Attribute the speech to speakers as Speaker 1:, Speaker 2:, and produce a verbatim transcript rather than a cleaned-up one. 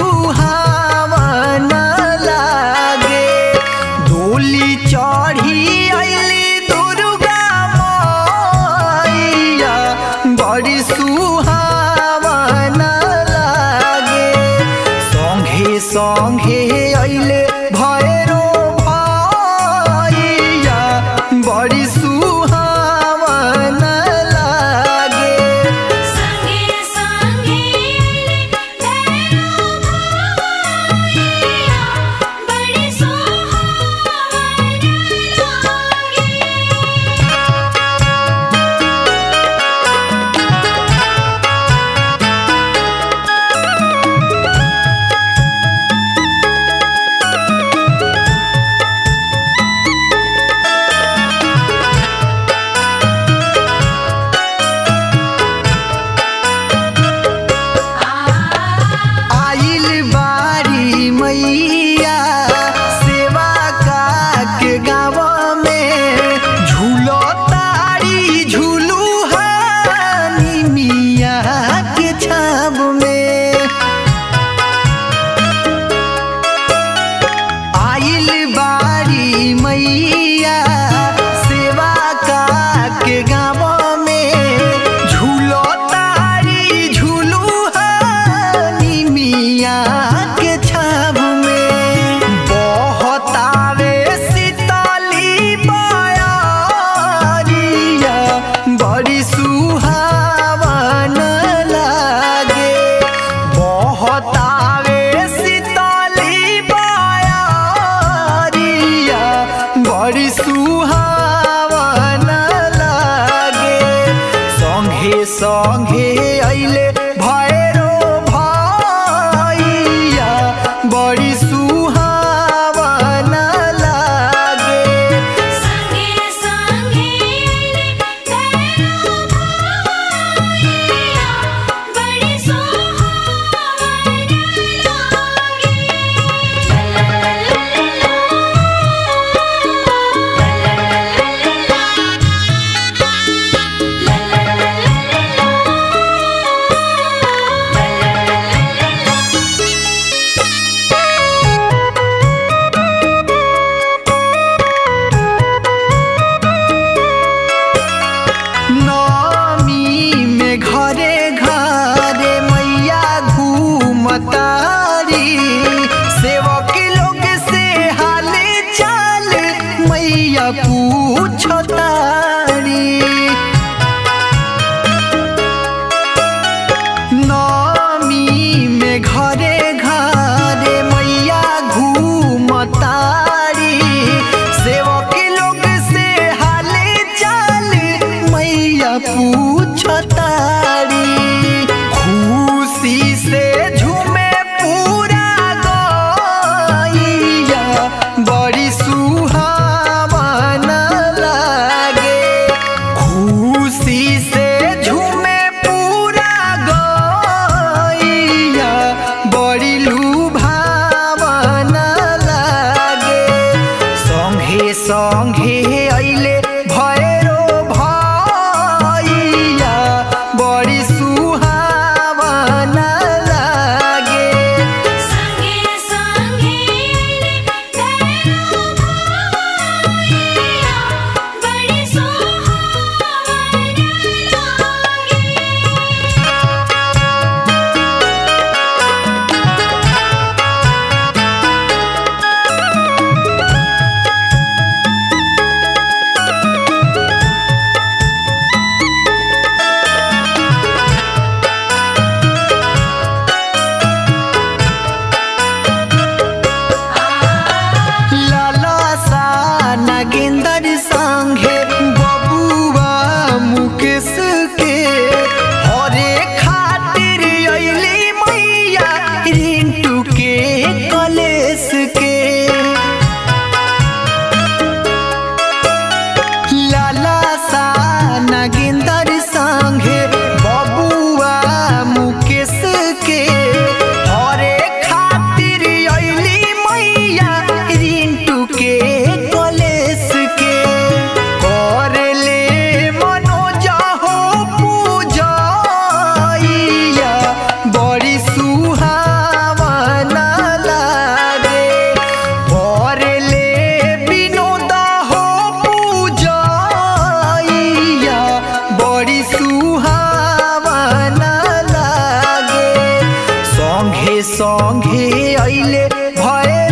Speaker 1: सुहावन लागे। डोली चढ़ी अइली दुर्गा मैया बड़ी सुहावन लागे। संघे संघे अइले भैरो भैया बड़ी सुहावन लागे।
Speaker 2: संगे संगे भैरो भैया बड़ी सुहावन लागे।
Speaker 1: आइल बारी मैया सेवा का के गाँव में झूलो तारी झूलू हानी मिया के छाव में। आइल बारी मैया सेवा का के गाँव में झूलो तारी झूलू हानी मिया के छाव में। बहुत आवे शीतली बयारिया बड़ी सुहावन लागे। बहुत आवे शीतली बयारिया बड़ी सुहावन लागे। संघे संघे अइले भैरो भैया बड़ी सुहावन लागे।
Speaker 2: संगे संगे भैरो भैया बड़ी सुहावन लागे।
Speaker 1: नवमी में घरे घरे मैया घूमतारी। सेवक लोग से हाल चाल मैया पूछतारी। नवमी में घरे घरे मैया घूमतारी। सेवक लोग से हाल चाल मैया पूछतारी। खुशी से झूमे पूरा गैया बड़ी सुहावन लागे। खुशी से झूमे पूरा गैया बड़ी लुभावन लागे। संघे संघे अइले भैरो भैया बड़ी सुहावन लागे।
Speaker 2: संगे संगे भैरो भैया बड़ी सुहावन लागे।
Speaker 1: लाला सा नागेंद्र संघे बबुआ मुकेश के हरे खातिर अइली मैया रिंटू के कलेश के। लाला सा नागेंद्र संघे बबुआ मुकेश के हरे खातिर अइली मैया रिंटू के कलेश के। करले मनोज हो पूजैया बड़ी सुहावन संगे अइले भय